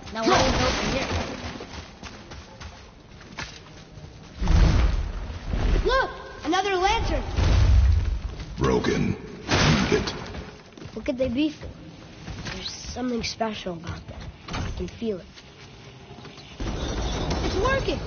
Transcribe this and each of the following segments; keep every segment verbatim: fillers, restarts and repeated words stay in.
Now what do we go from here? Look! Another lantern! Broken. Need it. What could they be for? There's something special about them. I can feel it. It's working!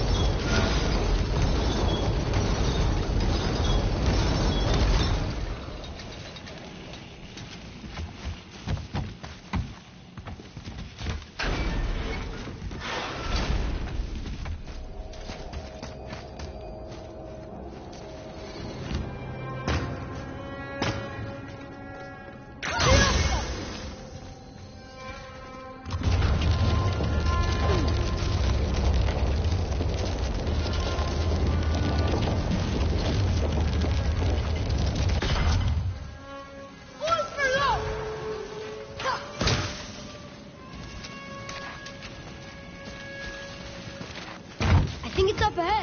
I think it's up ahead.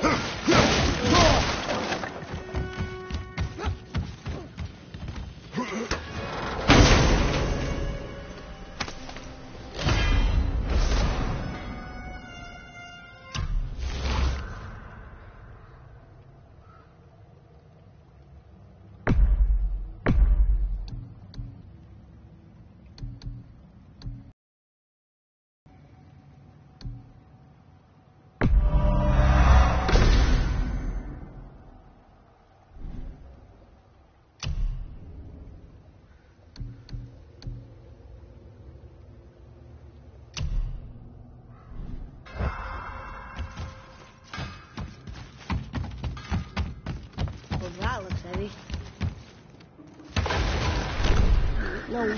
That looks heavy. No way.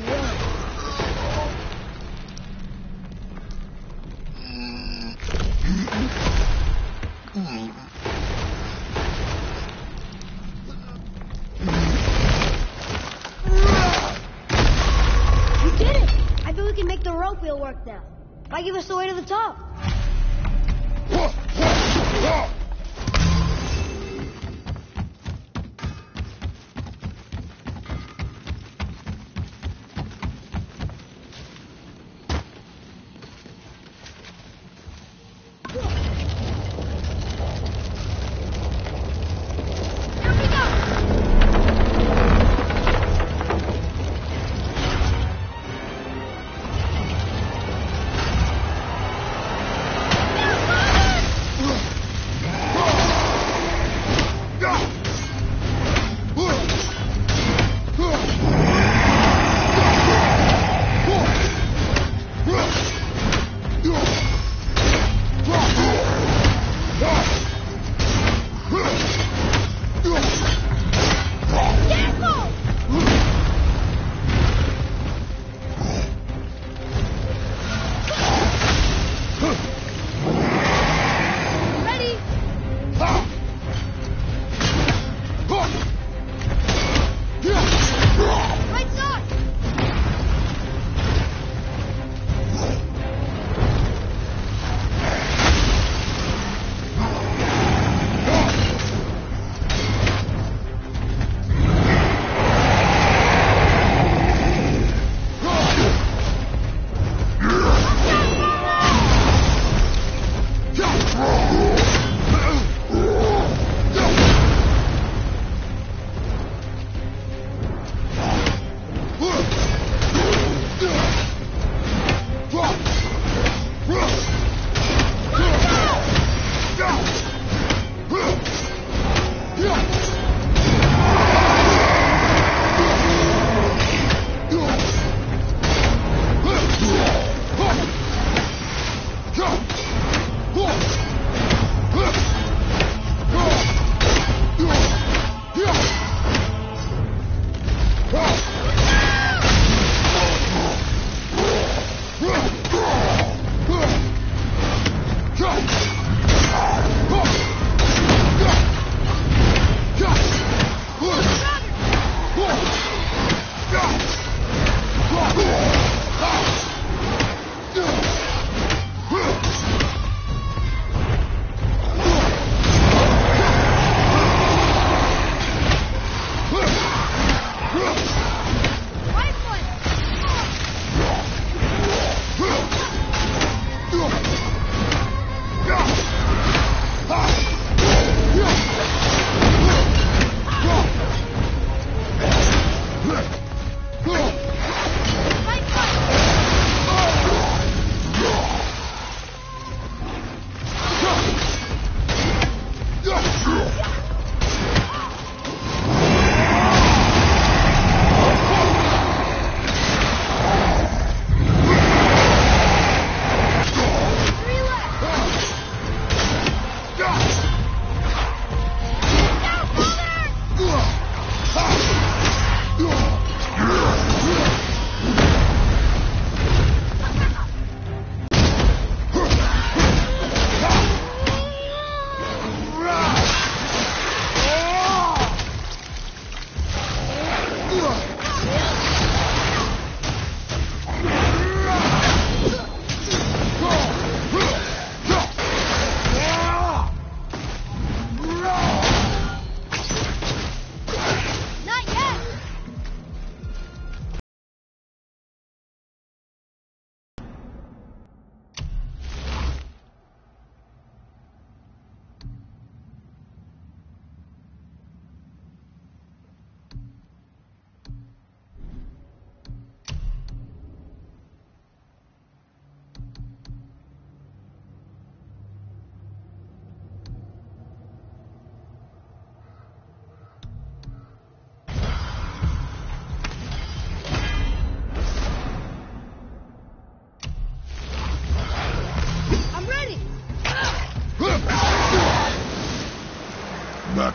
We did it! I bet we can make the rope wheel work now. Might give us the way to the top.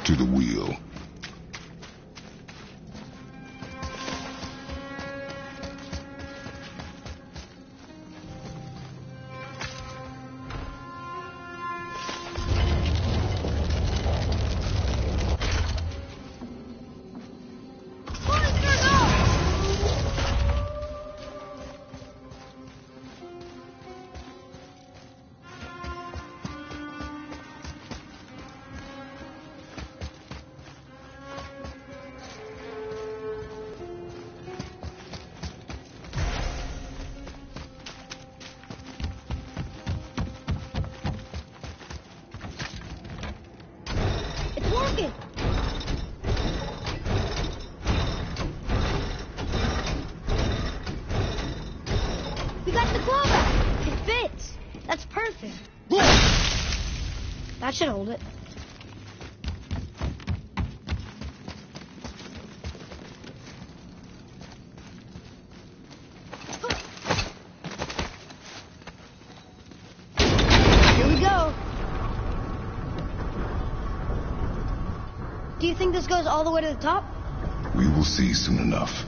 Back to the wheel. We got the glove out. It fits. That's perfect. That should hold it. Here we go. Do you think this goes all the way to the top? We will see soon enough.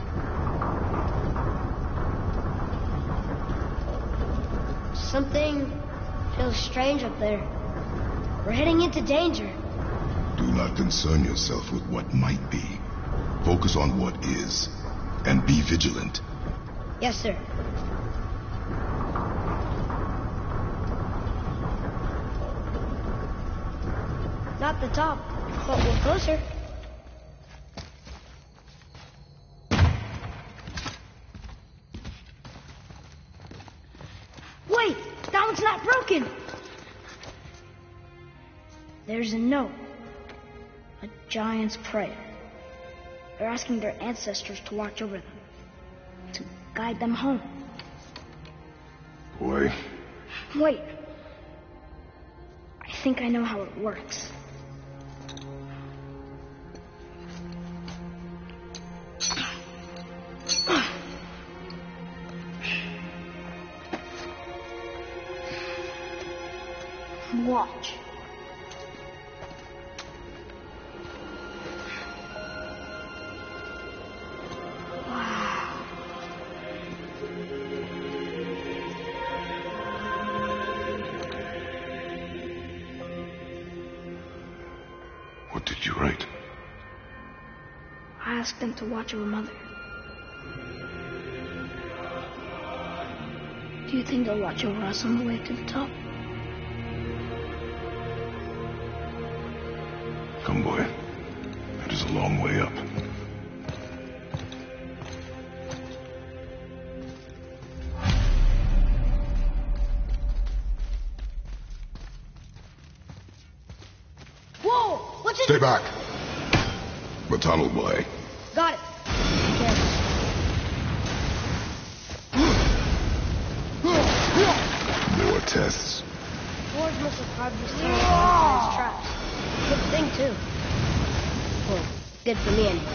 Something feels strange up there. We're heading into danger. Do not concern yourself with what might be. Focus on what is, and be vigilant. Yes, sir. Not the top, but we're closer. Wait, that one's not broken. There's a note. A giant's prayer. They're asking their ancestors to watch over them, to guide them home. Boy. Wait. I think I know how it works. Watch. Wow. What did you write? I asked them to watch over Mother. Do you think they'll watch over us on the way to the top? Come, boy. That is a long way up. Whoa! What's it? Stay back. The tunnel, boy. Got it. Careful. More tests. Ward must have carved this tunnel into his traps. Good thing, too. Well, good for me, anyway.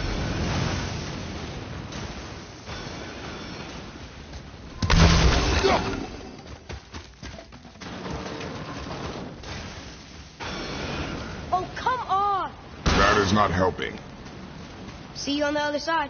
Oh, come on! That is not helping. See you on the other side.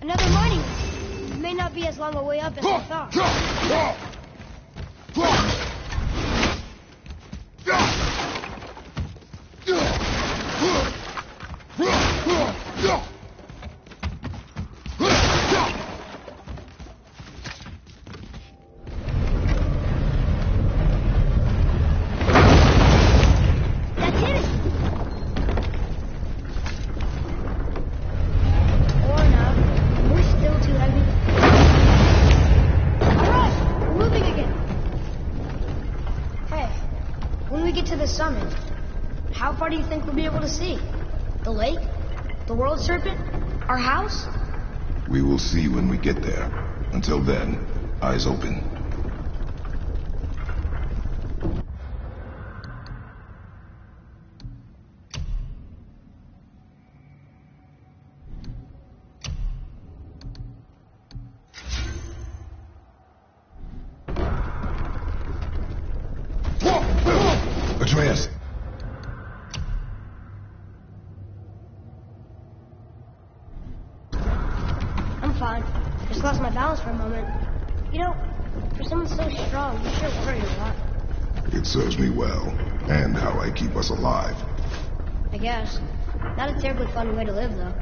Another mining rig. It may not be as long a way up as I thought. Summit. How far do you think we'll be able to see? The lake? The world serpent? Our house? We will see when we get there. Until then, eyes open. Atreus! I'm fine. Just lost my balance for a moment. You know, for someone so strong, you sure worry a lot. It serves me well, and how I keep us alive. I guess. Not a terribly fun way to live, though.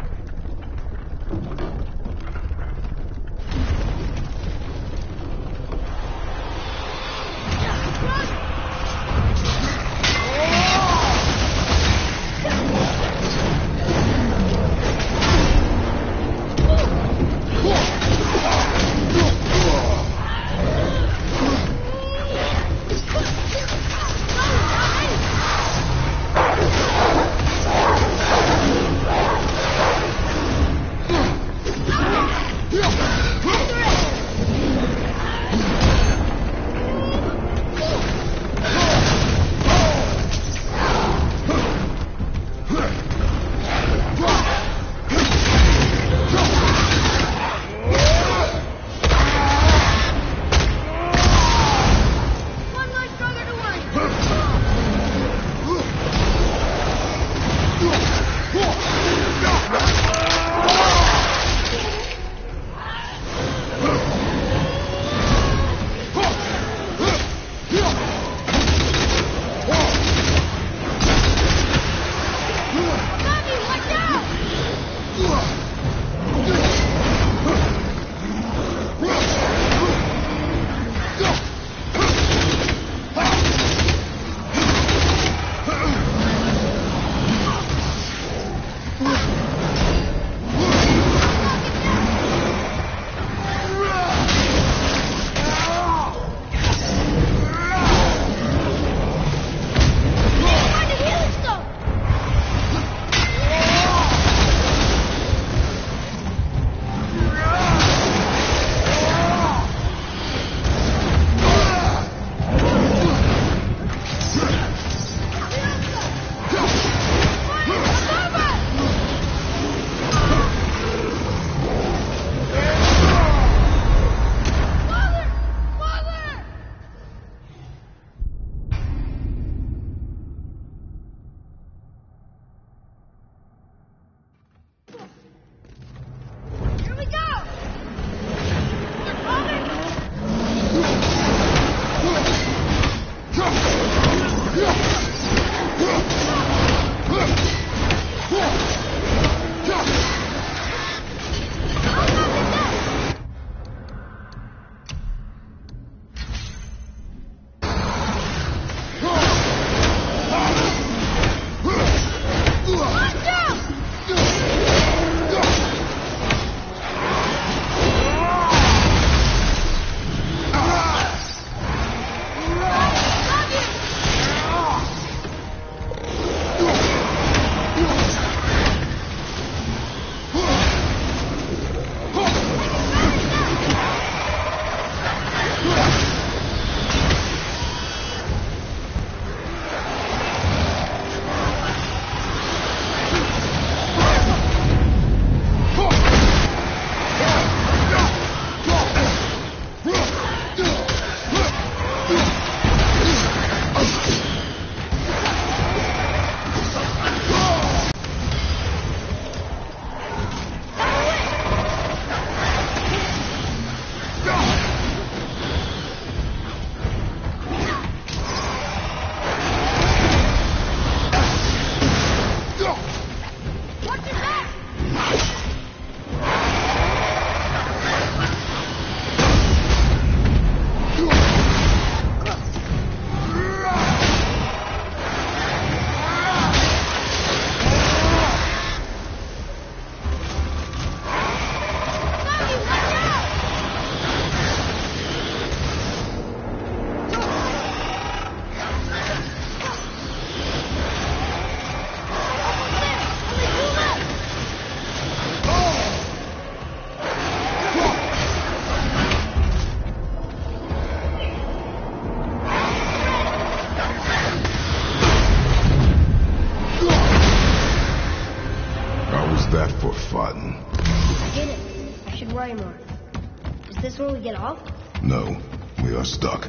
I get it. I should worry more. Is this where we get off? No, we are stuck.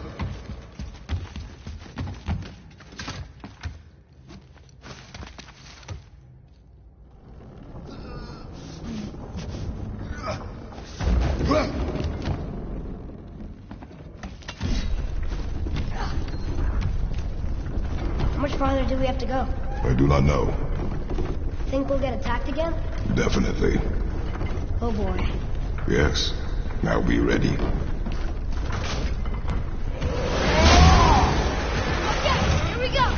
How much farther do we have to go? I do not know. Think we'll get attacked again? Definitely. Oh boy. Yes. Now be ready. Okay, here we go!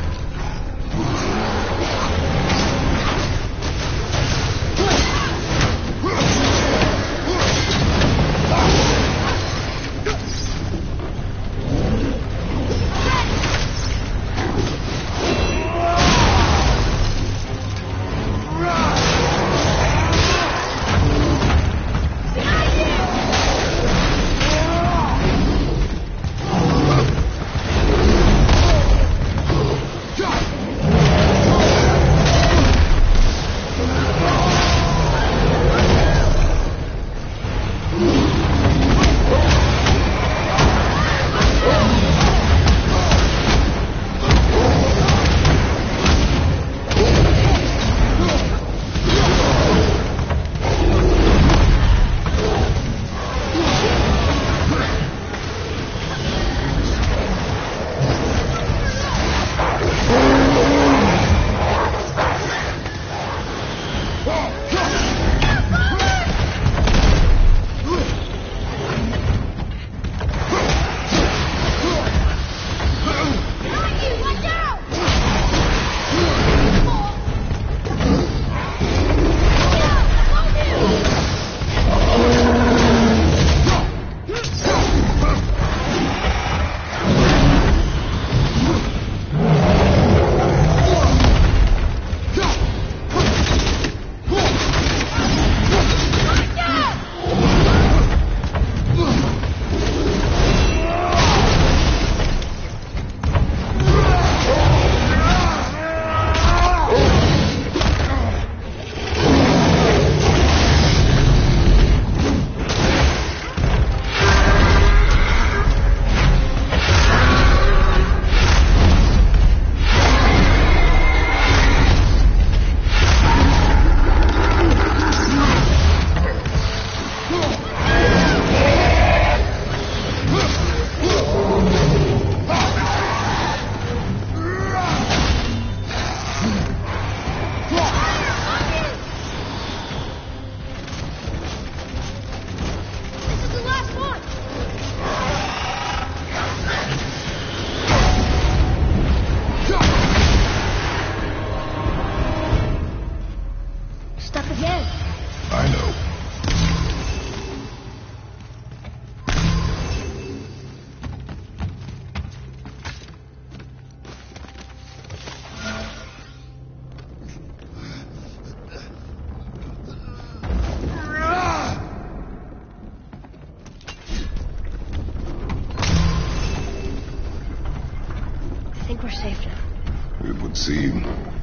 We're safe now. It would seem.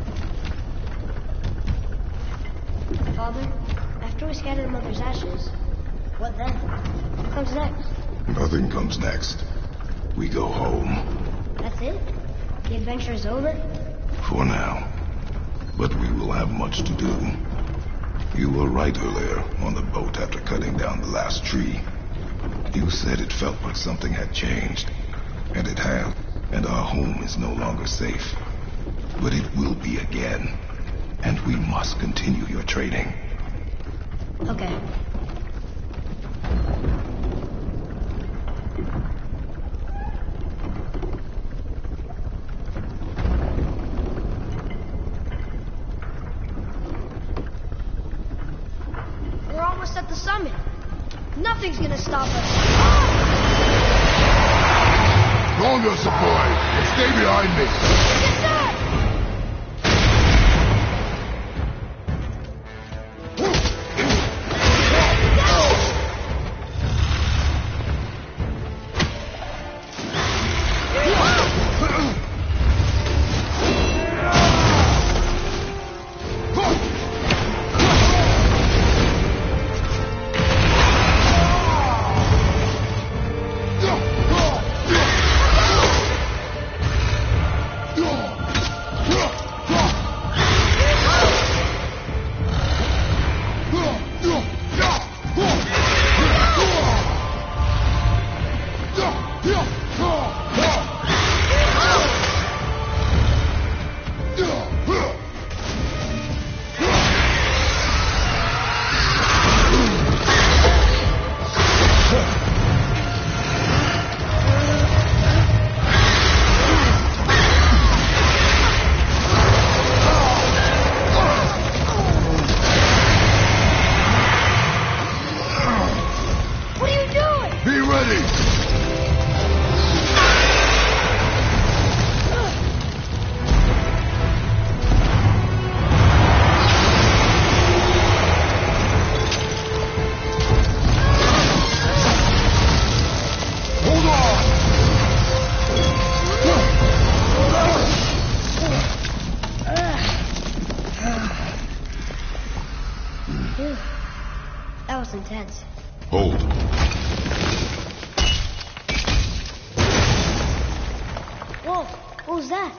Father, after we scatter the mother's ashes, what then? What comes next? Nothing comes next. We go home. That's it? The adventure is over? For now. But we will have much to do. You were right earlier on the boat after cutting down the last tree. You said it felt like something had changed. And it has. And our home is no longer safe. But it will be again. And we must continue your training. Okay. We're almost at the summit. Nothing's gonna stop us. Stronger, support! And stay behind me! Yes, sir! That was intense. Hold. Whoa, what was that?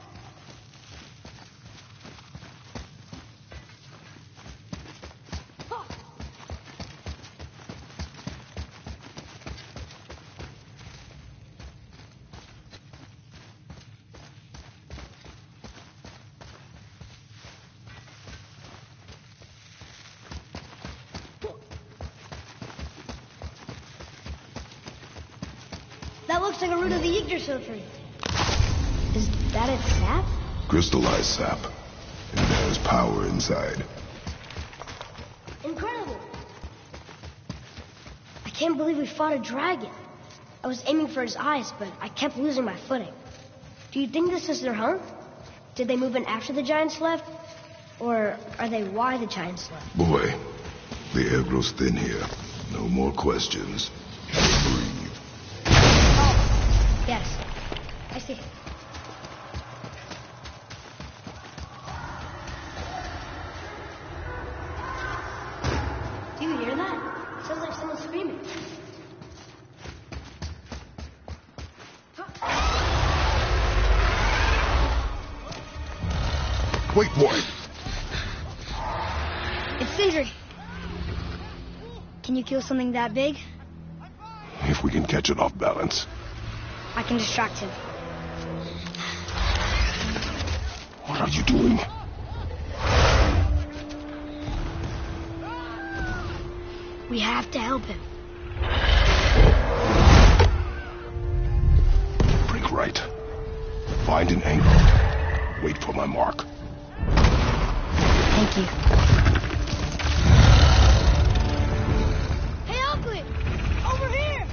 That looks like a root of the Yggdrasil tree. Is that its sap? Crystallized sap. And there's power inside. Incredible! I can't believe we fought a dragon. I was aiming for his eyes, but I kept losing my footing. Do you think this is their home? Did they move in after the giants left? Or are they why the giants left? Boy, the air grows thin here. No more questions. Breathe. Oh, yes. I see. Do you hear that? Sounds like someone screaming. Wait, boy. It's Sindri. Can you kill something that big? If we can catch it off balance. I can distract him. What are you doing? We have to help him. Break right. Find an angle. Wait for my mark. Thank you. Hey, Oakley! Over here!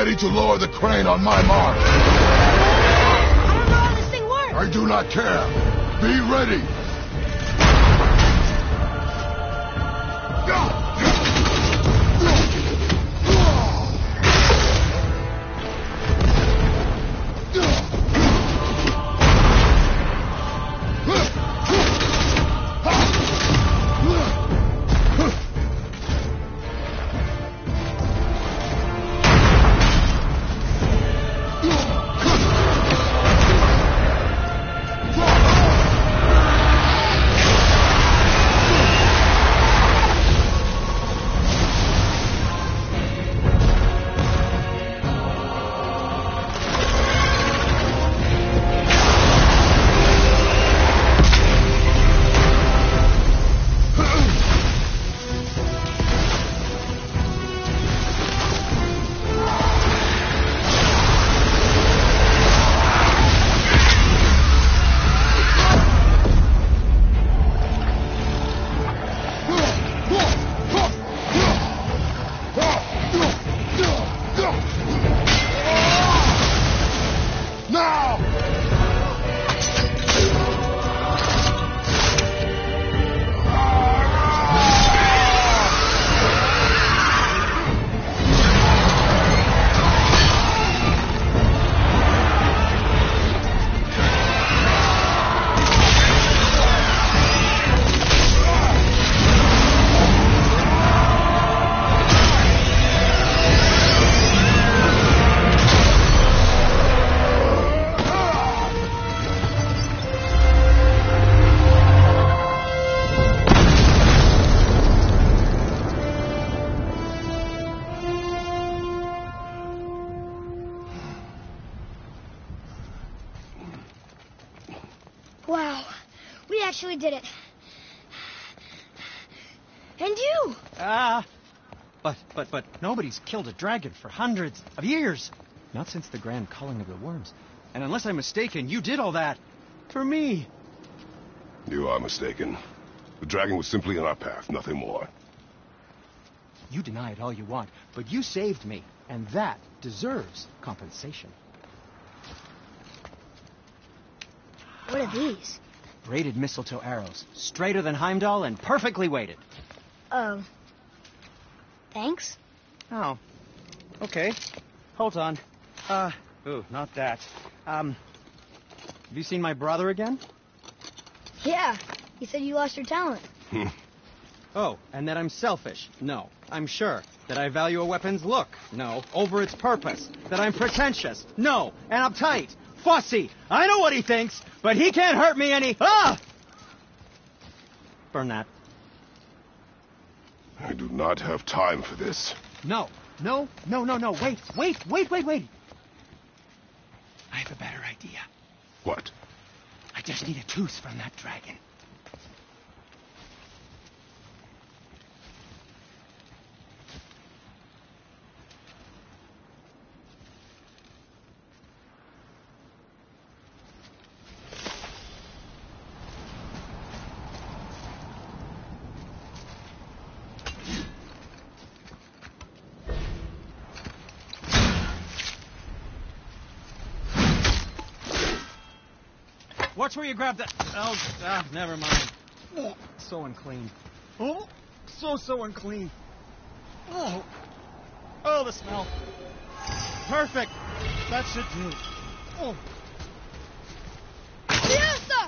ready to lower the crane on my mark. I don't know how this thing works. I do not care. Be ready. Wow, we actually did it. And you! Ah, but, but, but nobody's killed a dragon for hundreds of years. Not since the grand culling of the worms. And unless I'm mistaken, you did all that for me. You are mistaken. The dragon was simply in our path, nothing more. You deny it all you want, but you saved me, and that deserves compensation. What are these? Braided mistletoe arrows, straighter than Heimdall and perfectly weighted. Oh. Thanks? Oh. Okay. Hold on. Uh, ooh, not that. Um, have you seen my brother again? Yeah, he said you lost your talent. Oh, and that I'm selfish? No, I'm sure. That I value a weapon's look? No, over its purpose. That I'm pretentious? No, and uptight. Fussy. I know what he thinks, but he can't hurt me any... Ah! Burn that. I do not have time for this. No, no, no, no, no. Wait, wait, wait, wait, wait. I have a better idea. What? I just need a tooth from that dragon. Watch where you grab that. Oh, ah, never mind. Oh, so unclean. Oh, so, so unclean. Oh, oh, the smell. Perfect. That should do. Oh. Fiesta!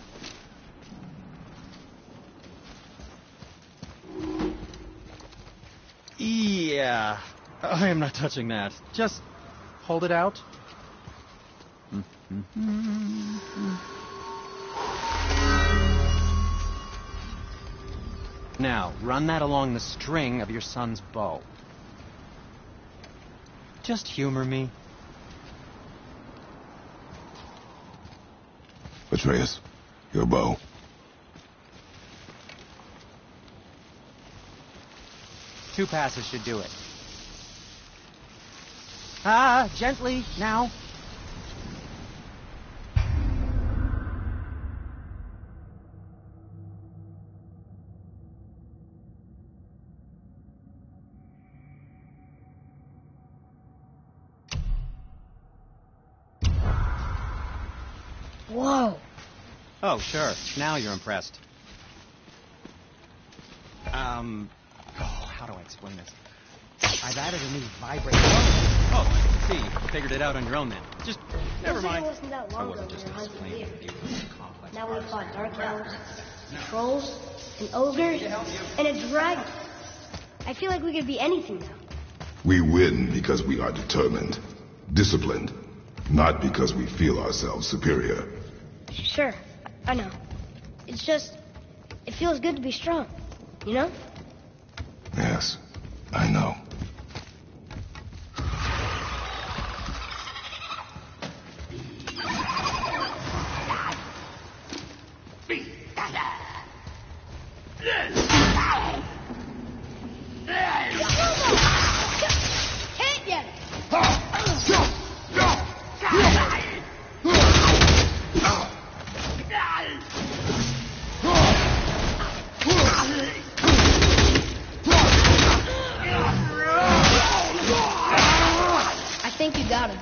Yeah. I am not touching that. Just hold it out. Now, run that along the string of your son's bow. Just humor me. Atreus, your bow. Two passes should do it. Ah, gently, now. Oh, sure. Now you're impressed. Um, oh, how do I explain this? I've added a new vibrator. Oh, I see. You figured it out on your own then. Just, never mind. Wasn't that long I wasn't ago just when we were explaining hunting the beauty of complex. Now we fought dark elves, trolls, an ogre, and a dragon. I feel like we could be anything now. We win because we are determined, disciplined, not because we feel ourselves superior. Sure, I know. It's just, it feels good to be strong, you know? Yes, I know. Can't get it! I think you got him.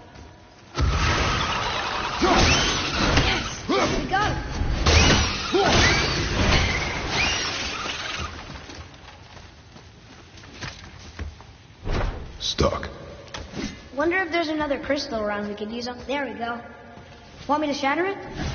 Yes, we got him. Stuck. Wonder if there's another crystal around we could use up. There we go. Want me to shatter it?